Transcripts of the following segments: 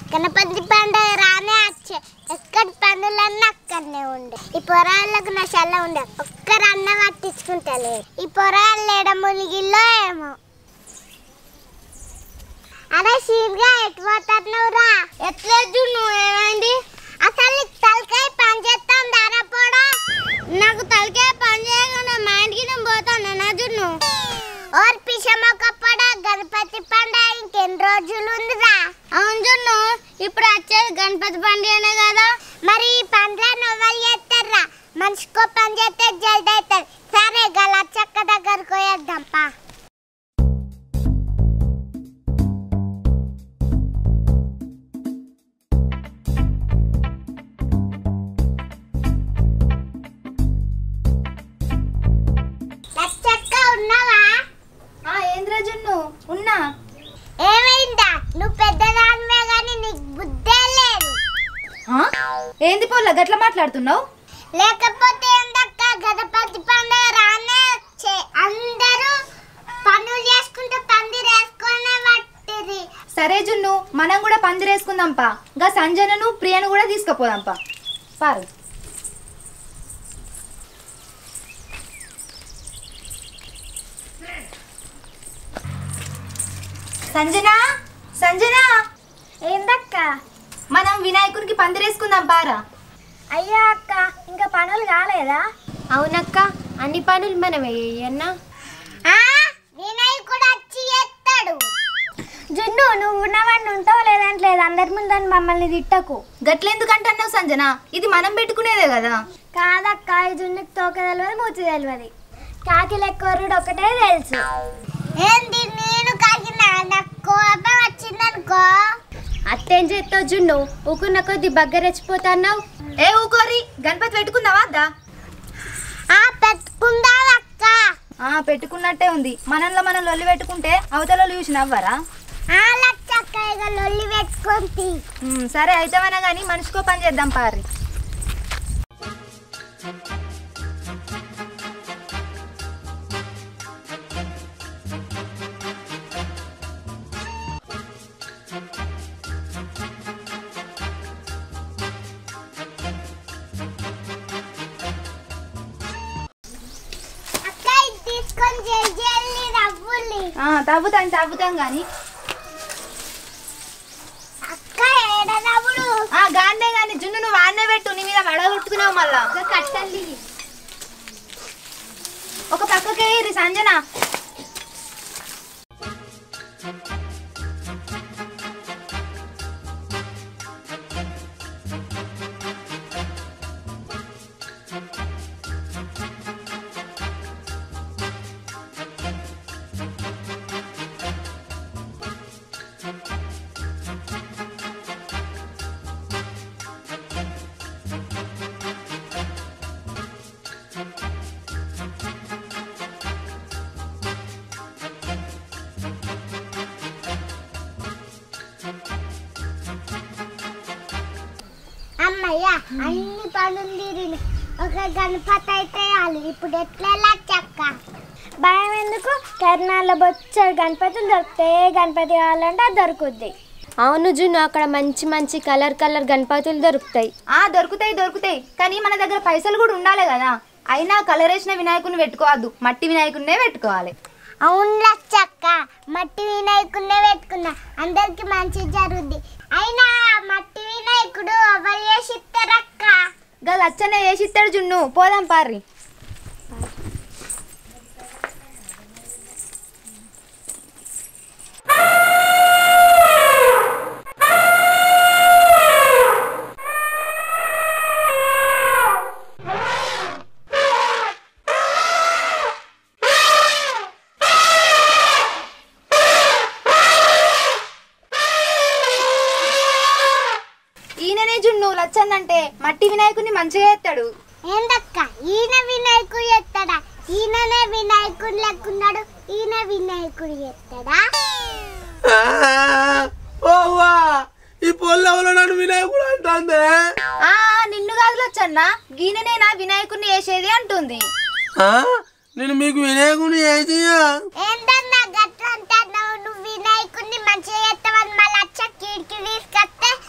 గణపతి పండుగ రానే వచ్చే ఎక్కడ పనులన్నీ అక్కడనే ఉండే ఈ పొరాళ్ళకు నా చల్ల ఉండే ఒక్కరు అన్న పట్టించుకుంటలే ఈ పొరాళ్ళు ఏడ మునిగిల్లో ఏమో అరే సీన్గా ఎటు పోతున్నావురా ఎట్లేదు నువ్వేమైంది అసలు తలకాయ పని చేస్తాను దారపోడా నాకు తలకాయ పని చేయకుండా మా ఇంటికి నేను పోతాను నా జున్ను ఓర్ పిషమొక్కపడ గణపతి పండుగ ఇంకెన్ని రోజులు ఉందిరా అవును జున్ను ఇప్పుడు వచ్చేది గణపతి పండుగనే కదా మరి ఈ పండుగను ఎవరు చేస్తారా మనిషికో పని చేస్తే జల్ది అవుతుంది సరే గలచ్చక్క దగ్గరకు పోయేద్దాంపా ఉన్నా ఏమైందా నువ్వు పెద్దదానివే గాని నీకు బుద్ధే లేదు ఏంది పోలా గట్ల మాట్లాడుతున్నావు లేకపోతే ఏందక్క గణపతి పండుగ రానే వచ్చే అందరూ పనులు చేసుకుంటూ పందిరేసుకునే పట్టిరి సరే జున్ను మనం కూడా పందిరేసుకుందాంపా గా సంజనను ప్రియను కూడా తీసుకుపోదాంపా పారు సంజన సంజన ఏందక్క మనం వినాయకునికి పందిరేసుకుందాం పారా అయ్యా అక్క ఇంకా పనులు కాలేదా అవునక్క అన్ని పనులు మనం వేయన్నా వినాయకుడు వచ్చి చేస్తాడు జున్ను నువ్వు ఉన్నవాడిని ఉంటావు లేదంటే లేదు అందరి ముందు మమ్మల్ని తిట్టకు గట్లెందుకంటున్నావు సంజన ఇది మనం పెట్టుకునేదే కదా కాదక్క ఈ జున్నుకి తోక తెలియదు మూతి తెలియదు కాకి లెక్కరుడు ఒకటే తెలుసు ఏంది నేను కాకినా నాకు కోపం వచ్చిందనుకో అత్తేం చేస్తావు జున్ను ఊకున్న కొద్ది బగ్గరెచ్చిపోతున్నావు ఏ ఊకోరి గణపతి పెట్టుకుందావా అద్దా పెట్టుకుందా అక్క పెట్టుకున్నట్టే ఉంది మనలో మనం లొల్లి పెట్టుకుంటే అవతల చూసి నవ్వరా లచ్చక్క ఇక లొల్లి పెట్టుకుంది సరే అయితేవనా కానీ మనిషికో పని చేద్దాం పారి తవ్వుతాం కానీ గాండే గాని జున్ను నువ్వు వాడినే పెట్టు నీ మీద వడగొట్టుకున్నావు మళ్ళా కట్టండి ఒక పక్కకే సంజన అమ్మయ్య అన్ని పనులు తీరినాయి ఒక గణపతి అయితే ఇప్పుడు ఎట్లా చక్క భయం ఎందుకు కర్నాల్లో బొచ్చాడు గణపతులు దొరుకుతాయి గణపతి కావాలంటే అది దొరుకుద్ది అవును జున్ను అక్కడ మంచి మంచి కలర్ గణపతులు దొరుకుతాయి దొరుకుతాయి కానీ మన దగ్గర పైసలు కూడా ఉండాలి కదా అయినా కలర్ వేసిన వినాయకుని పెట్టుకోవద్దు మట్టి వినాయకుడినే పెట్టుకోవాలి అవును లచ్చక్క మట్టి వినాయకుడినే పెట్టుకున్నా అందరికి మంచి జరుగుద్ది అయినా మట్టి వినాయకుడు ఎవరు చేసిస్తారక్క గా లచ్చనే వేసిస్తాడు జున్ను పోదాం పారి లచ్చన్నంటే మట్టి వినాయకుడిని మంచిగా చేస్తాడు ఏందక్క ఈయన వినాయకుడు చేస్తాడా ఈయననే వినాయకుడు లెక్కున్నాడు ఈయన వినాయకుడు చేస్తాడా ఓవా ఈ పొల్లవలో నన్ను వినాయకుడు అంటుందే నిన్ను కాదు లచ్చన్న గీననేనా వినాయకుడిని చేసేది అంటుంది నేను మీకు వినాయకుడిని చేసి ఏందన్నా గట్ల అంటున్నావు నువ్వు వినాయకుడిని మంచిగా చేస్తావని మళ్ళీ వచ్చా కీడికి తీసుకొస్తే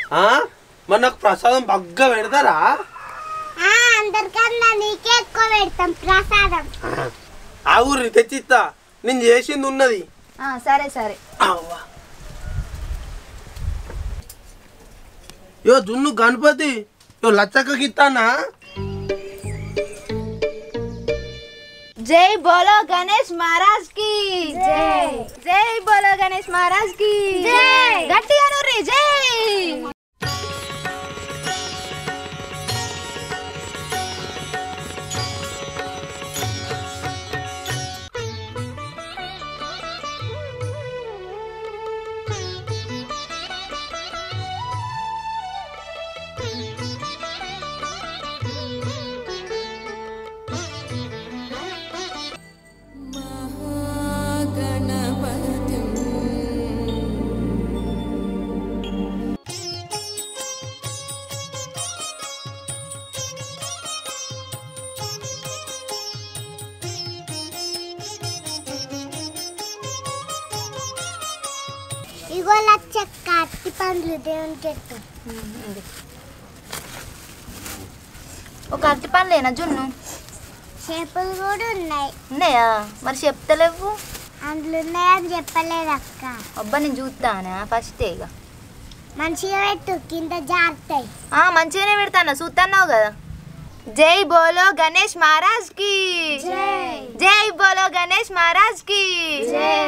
మరి నాకు ప్రసాదం బగ్గా పెడతారా? అందరికన్నా నీకే ఎక్కువ పెడతాం ప్రసాదం. ఆ ఊరి తెచ్చిస్తా, నేను చేసింది ఉన్నది. సరే సరే. యో జున్ను గణపతి యో లచ్చక్కకి ఇస్తానా? జై బోలో గణేష్ మహారాజ్ కి జై. జై బోలో గణేష్ మహారాజ్ కి జై. గట్టిగా నూరి జై. ఇగో లచ్చక్క అట్టి పండ్లు దేవుని చెట్టు. ఒక అరటి పండ్లేనా జున్ను? చేపలు కూడా ఉన్నాయి. ఉన్నాయా? మరి చెప్తలేవు. అందులో ఉన్నాయని చెప్పలేదు అక్క. అబ్బా నేను చూస్తానా ఫస్ట్ ఇక. మంచిగా పెట్టు, కింద జారుతాయి. మంచిగానే పెడతాను, చూస్తున్నావు కదా. జై బోలో గణేష్ మహారాజ్ కి జై. జై బోలో గణేష్ మహారాజ్ కి జై.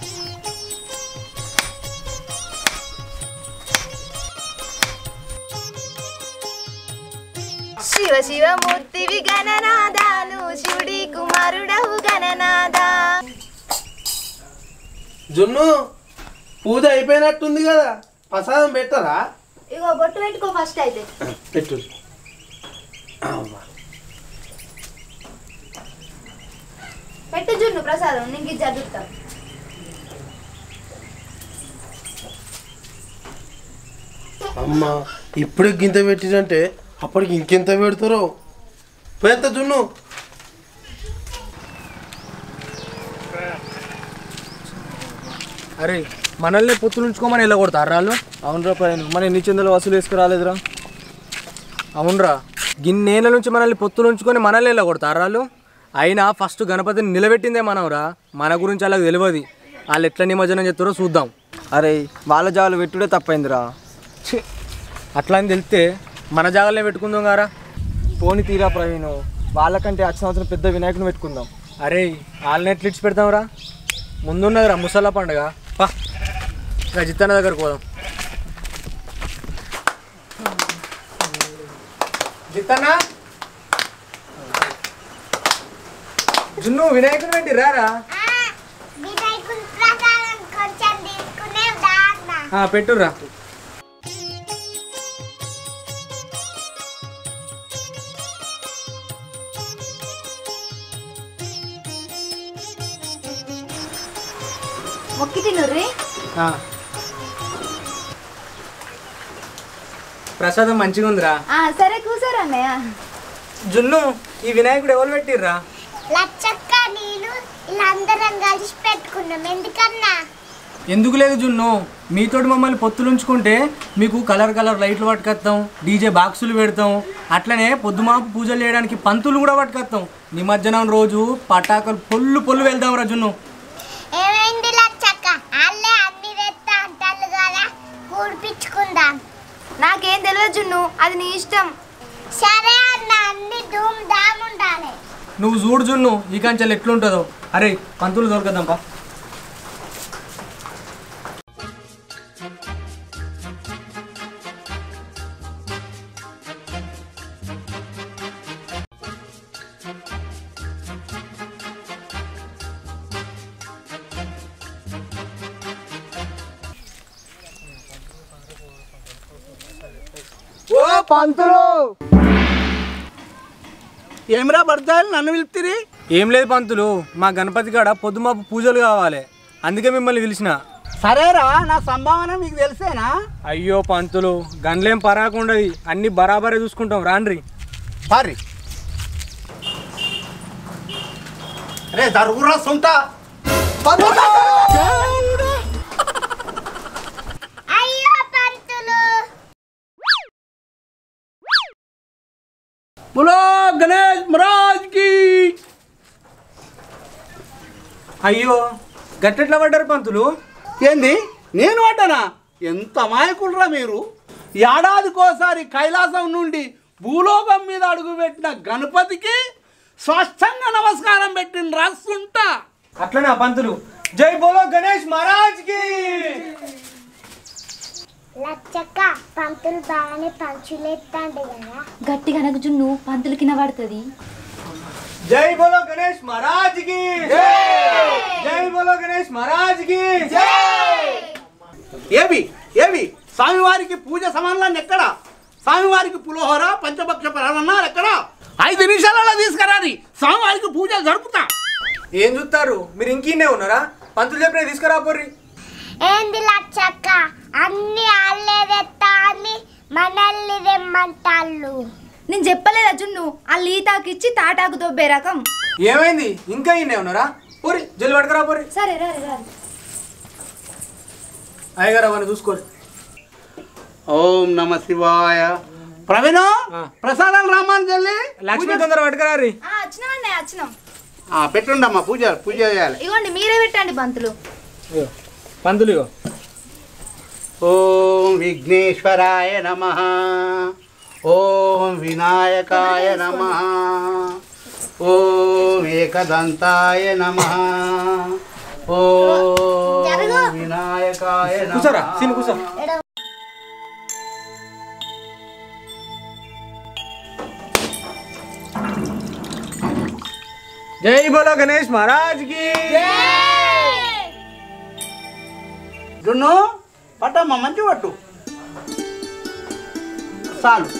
శివ శివమూర్తివి గణనాదాను, శివుడి కుమారుడవు గణనాదా. జున్ను పూజ అయిపోయినట్టుంది కదా, ప్రసాదం పెట్టరా? ఇగో బొట్టు పెట్టుకో ఫస్ట్ అయితే. పెట్టు. పెట్టు జున్ను ప్రసాదం, నీకు ఇది చదువుతా. అమ్మా ఇప్పుడు గింత పెట్టినంటే అప్పటికి ఇంకెంత పెడతారో. పెద్ద జున్ను అరే మనల్ని పొత్తులు ఉంచుకోమని ఎలా కొడతారు రాళ్ళు? అవునరా పైన మన ఎన్ని చందలు వసూలు వేసుకురాలేదురా? అవునరా, గిన్నేళ్ళ నుంచి మనల్ని పొత్తులు ఉంచుకొని మనల్ని ఎలా కొడతారు రాళ్ళు? అయినా ఫస్ట్ గణపతిని నిలబెట్టిందే మనవరా, మన గురించి అలాగ తెలియదు. వాళ్ళు ఎట్లా నిమజ్జనం చేస్తారో చూద్దాం. అరే వాళ్ళ జాలు పెట్టుడే తప్పైందిరా. అట్లా అని తెలిస్తే మన జాగాలనే పెట్టుకుందాం గారా. పోని తీరా ప్రవీణ్, వాళ్ళకంటే వచ్చే సంవత్సరం పెద్ద వినాయకుని పెట్టుకుందాం. అరే వాళ్ళని ఎట్లా ఇచ్చి పెడతాంరా? ముందున్నదిరా ముసళ్ళ పండుగ. పా జిత్తన్న దగ్గరకు పోదాం. జిత్తన్నా జున్ను వినాయకుని పెట్టి రారా. వినాయకుని ప్రసాదం కొంచెం తీసుకునే దాన్న. పెట్టురా. మొక్కి తినుర్రి. ప్రసాదం మంచిగా ఉందిరా. సరే కూసారు అన్నయ్య. జున్ను ఈ వినాయకుడు ఎవరు పెట్టిర్రా? లచ్చక్క నేను ఇలా అందరం కలిసి పెట్టుకున్నాం. ఎందుకన్నా? ఎందుకు లేదు జున్ను, మీతోటి మమ్మల్ని పొత్తులుంచుకుంటే మీకు కలర్ కలర్ లైట్లు పట్టుకొస్తాం, డీజే బాక్సులు పెడతాం, అట్లనే పొద్దుమాపు పూజలు చేయడానికి పంతులు కూడా పట్టుకొస్తాం. నిమజ్జనం రోజు పటాకులు పొల్లు పొల్లు వెళ్దాం రా జున్ను. ఏమైంది లచ్చక్క? అల్లే అన్ని తెస్తా అంటారు కదా, కూడిపించుకుందాం. నాకేం తెలియదు జున్ను, అది నీ ఇష్టం. సరే అన్న, అన్ని ధూమ్ ధామ్ ఉండాలి. నువ్వు చూడు జున్ను ఈ కంచెలు ఎట్లుంటుందో. అరే పంతులు దొరకదాం పా. ఓ పంతులు ఏమిరా పడతాయి, నన్ను పిలుపుతిరి? ఏం లేదు పంతులు, మా గణపతి కాడ పొద్దుమాపు పూజలు కావాలి, అందుకే మిమ్మల్ని పిలిచిన. సరేరా, నా సంభావన మీకు తెలిసేనా? అయ్యో పంతులు గన్లేం పరాకుండదు, అన్ని బరాబరే చూసుకుంటాం, రాండ్రి. పారి రే జరుగురా సొంత గణేష్ మహారాజ్ కి. అయ్యో గట్టెట్లా పడ్డారు పంతులు? ఏంది నేను పడ్డానా? ఎంత అమాయకులరా మీరు. ఏడాదికోసారి కైలాసం నుండి భూలోకం మీద అడుగుపెట్టిన గణపతికి స్వచ్ఛంగా నమస్కారం పెట్టిన రాస్తుంటా. అట్లనే పంతులు. జై బోలో గణేష్ మహారాజ్ కి. లచ్చక్క పంతులు బాగానే పంచులేస్తాండి కదా. గట్టి కనుక జున్ను పంతులు కింద పడుతుంది. జై బోలో గణేష్ మహారాజ్ కి. జై బోలో గణేష్ మహారాజ్ కి. ఏవి ఏవి స్వామివారికి పూజ సమానాన్ని ఎక్కడ? స్వామివారికి పులిహోర పంచభక్ష పరమన్నారు ఎక్కడ? 5 నిమిషాలలో తీసుకురాని స్వామివారికి పూజలు జరుపుతా. ఏం చూస్తారు మీరు? ఇంకీనే ఉన్నారా? పంతులు చెప్పిన తీసుకురాపోర్రి. ఏంది లచ్చక్క అన్ని ఆళ్ళేదెత్తా అని మనల్ని తెమ్మంటాళ్ళు. నేను చెప్పలేదా జున్ను వాళ్ళు ఈతాకిచ్చి తాటాకు దొబ్బే రకం. ఏమైంది? ఇంకా ఇన్నే ఉన్నారా? పోరి జల్లి పట్టుకురా పోరి. సరే రారు రారు. అయ్యగారు అవన్నీ చూసుకోరు. ఓం నమ శివాయ. ప్రవీణ ప్రసాదాలు రామాను జల్లి. లక్ష్మీ తొందర పట్టుకురా రీ. వచ్చినామన్నా వచ్చినాం. పెట్టుండమ్మా పూజ చేయాలి. ఇగోండి మీరే పెట్టండి పంతులు. పంతులు ఇగో. ఓం విఘ్నేశ్వరాయ నమః. ఓం వినాయకాయ నమః. ఓం ఏకదంతాయ నమః. ఓం వినాయకాయ నమః. కూర్చోరా సీన్ కూర్చో. జై బోలో గణేష్ మహారాజ్ కి. జున్ను పట్టమ్మా మంచి పట్టు చాలు.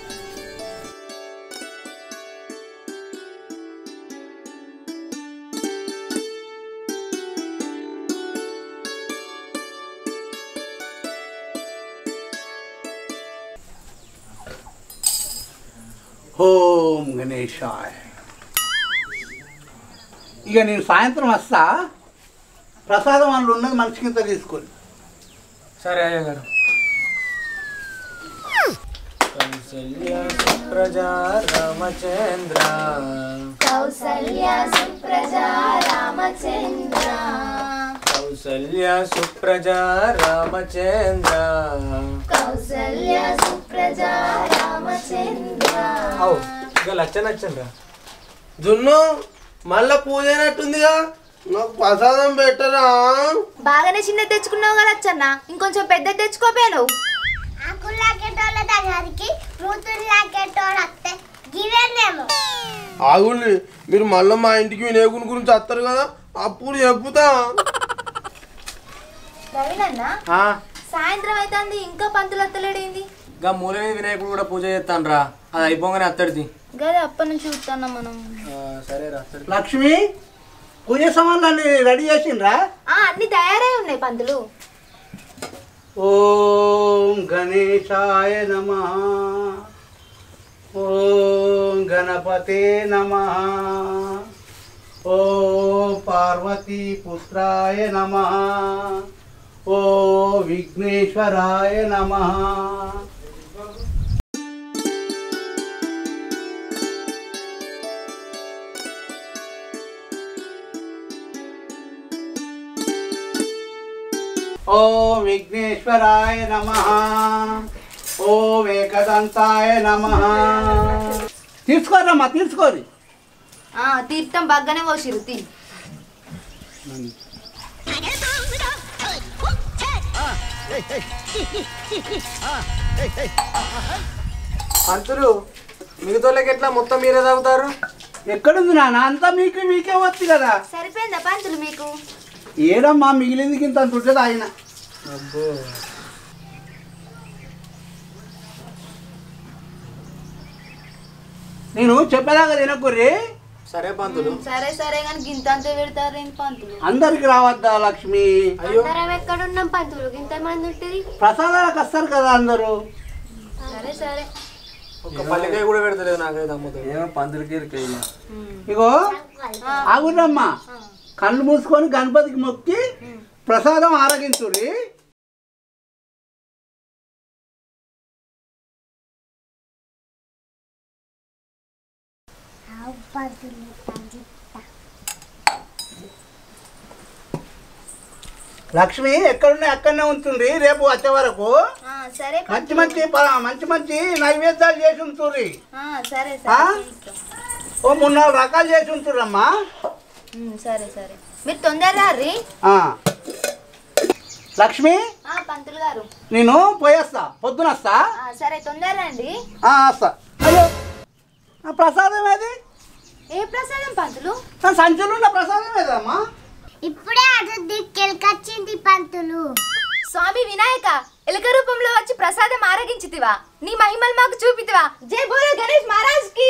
ఓం గణేశాయ. ఇక నేను సాయంత్రం వస్తా. ప్రసాదం అందులో ఉన్నది మనిషికింత తీసుకొని. సరే అయ్యగారు. కౌసల్య సుప్రజా రామచంద్ర. కౌసల్య సుప్రజా రామచంద్ర. కౌసల్య సుప్రజా రామచంద్ర. కౌసల్య సుప్రజా రామచంద్ర. అవు ఇక లచ్చనచ్చండ్రా. జున్ను మళ్ళా పూజ అయినట్టుందిగా, నాకు ప్రసాదం పెట్టరా? బాగానే చిన్న తెచ్చుకున్నావు కదా అచ్చన్న, ఇంకొంచెం పెద్ద తెచ్చుకోపోయావు. ఆకులు లాగేటోళ్ళ దగ్గరికి కూతురు లాగేటోడు వస్తే గివేనేమో. ఆగుండి, మీరు మళ్ళీ మా ఇంటికి వినాయకుని గురించి వస్తారు కదా, అప్పుడు చెప్పుతా. రవినన్న సాయంత్రం అవుతుంది ఇంకా పంతులు అత్తలేడేంది? గా మూల మీద వినాయకుడు కూడా పూజ చేస్తాను రా. అది అయిపోగానే అత్తడిది. గదే అప్పటి నుంచి చూస్తాను మనం. సరే రా. లక్ష్మి పూజ సామాన్లన్నీ రెడీ చేసిండ్రా? అన్ని తయారై ఉన్నాయి పంతులు. ఓం గణేశాయ నమః. ఓం గణపతే నమః. ఓం పార్వతీ పుత్రాయ నమః. ఓం విఘ్నేశ్వరాయ నమః. ఓం విఘ్నేశ్వరాయ నమః. ఓం ఏకదంతాయ నమః. తీసుకోరమ్మా తీసుకోరి. తీర్థం బాగానే పోసిరు. పంతులు మిగతాళ్ళకి ఎట్లా మొత్తం మీరే తాగుతారు? ఎక్కడుంది నాన్న? అంతా మీకే వచ్చు కదా. సరిపోయిందా పంతులు మీకు? ఏడమ్మా మిగిలింది ఇంత ఉంటుంది ఆయన. నేను చెప్పేదాకా తినకుర్రి. సరే పంతులు. సరే సరే కానీ గింత అంతా పెడతారేంటి పంతులు? అందరికి రావద్దా లక్ష్మి? అందరం ఎక్కడున్నాం పంతులు? ఇంతమంది ఉంటుంది. ప్రసాదాలకు వస్తారు కదా అందరూ. సరే సరే. ఒక పల్లికాయ కూడా పెడతలేదు నాకైతే అమ్ముతుంది. ఏమో పంతులకి ఇగో ఆగురమ్మా, కళ్ళు మూసుకొని గణపతికి మొక్కి ప్రసాదం ఆరగించురి. లక్ష్మి ఎక్కడున్నాయి అక్కడనే ఉంటుంది రేపు వచ్చే వరకు సరే మంచి మంచి నైవేద్యాలు చేసి ఉంచుర్రి. సరే ఓ 3-4 రకాలు చేసి ఉంచుర్రమ్మా. సరే సరే మీరు తొందరగా రీ. లక్ష్మి పంతులు గారు నేను పోయేస్తా, పొద్దున వస్తా. సరే తొందరగా అండి. వస్తా. అయ్యో ఆ ప్రసాదం ఏది? ఏ ప్రసాదం పంతులు? సంచులు ఉన్న ప్రసాదం ఏదమ్మా? ఇప్పుడే అటు దిక్కెళ్ళకొచ్చింది పంతులు. స్వామి వినాయక, ఎలుక రూపంలో వచ్చి ప్రసాదం ఆరగించితివా, నీ మహిమలు మాకు చూపితివా. జై బోలో గణేష్ మహారాజ్ కి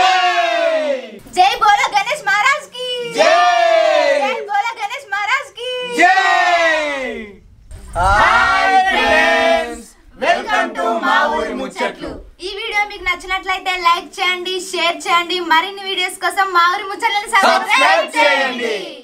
జై బోలో గణేష్ మహారాజ్ కి జై బోలో గణేష్ మహారాజ్ కి హాయ్ ఫ్రెండ్స్, వెల్కమ్ టు మా ఊరి ముచ్చట్లు. ఈ వీడియో మీకు నచ్చినట్లయితే లైక్ చేయండి, షేర్ చేయండి. మరిన్ని వీడియోస్ కోసం మా ఊరి ముచ్చట్లను సబ్స్క్రైబ్ చేయండి.